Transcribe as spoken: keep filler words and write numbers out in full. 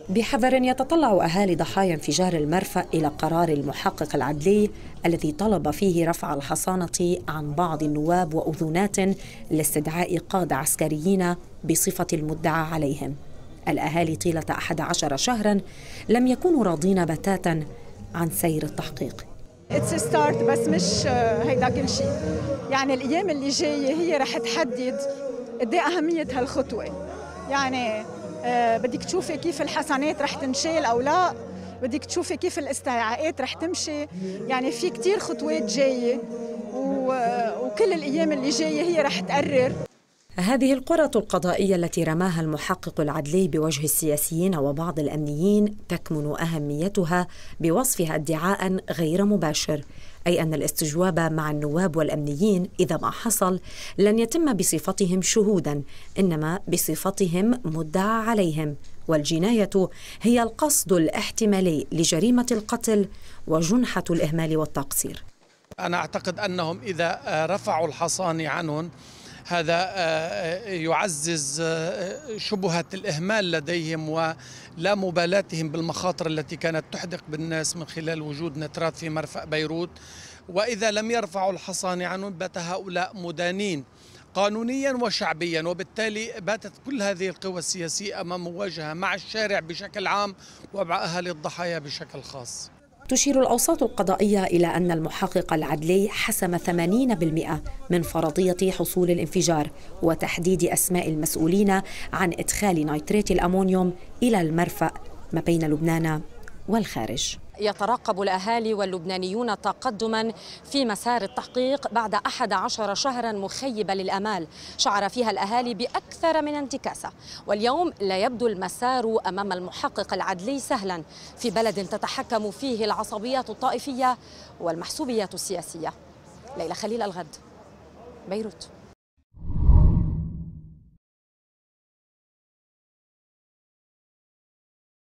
بحذر يتطلع أهالي ضحايا انفجار المرفأ إلى قرار المحقق العدلي الذي طلب فيه رفع الحصانة عن بعض النواب وأذونات لاستدعاء قادة عسكريين بصفة المدعى عليهم. الأهالي طيلة أحد عشر شهراً لم يكونوا راضين بتاتاً عن سير التحقيق. It's a start بس مش هيدا كل شيء. يعني الأيام اللي جاية هي رح تحدد قد ايه أهمية هالخطوة. يعني آه بدك تشوفي كيف الحسنات رح تنشال أو لا، بدك تشوفي كيف الاستدعاءات رح تمشي. يعني في كتير خطوات جاية وكل الأيام اللي جاية هي رح تقرر. هذه القرعة القضائية التي رماها المحقق العدلي بوجه السياسيين وبعض الأمنيين تكمن أهميتها بوصفها ادعاء غير مباشر، أي أن الاستجواب مع النواب والأمنيين إذا ما حصل لن يتم بصفتهم شهوداً، إنما بصفتهم مدعى عليهم، والجناية هي القصد الاحتمالي لجريمة القتل وجنحة الإهمال والتقصير. أنا أعتقد أنهم إذا رفعوا الحصانة عنهم هذا يعزز شبهة الإهمال لديهم ولا مبالاتهم بالمخاطر التي كانت تحدق بالناس من خلال وجود نترات في مرفأ بيروت. وإذا لم يرفعوا الحصانة عنهم بات هؤلاء مدانين قانونيا وشعبيا، وبالتالي باتت كل هذه القوى السياسية أمام مواجهة مع الشارع بشكل عام ومع أهالي الضحايا بشكل خاص. تشير الأوساط القضائية إلى أن المحقق العدلي حسم ثمانين بالمئة من فرضية حصول الانفجار وتحديد أسماء المسؤولين عن إدخال نيترات الأمونيوم إلى المرفأ ما بين لبنان والخارج. يترقب الأهالي واللبنانيون تقدما في مسار التحقيق بعد أحد عشر شهرا مخيبة للآمال شعر فيها الأهالي بأكثر من انتكاسة. واليوم لا يبدو المسار أمام المحقق العدلي سهلا في بلد تتحكم فيه العصبيات الطائفية والمحسوبيات السياسية. ليلى خليل، الغد، بيروت.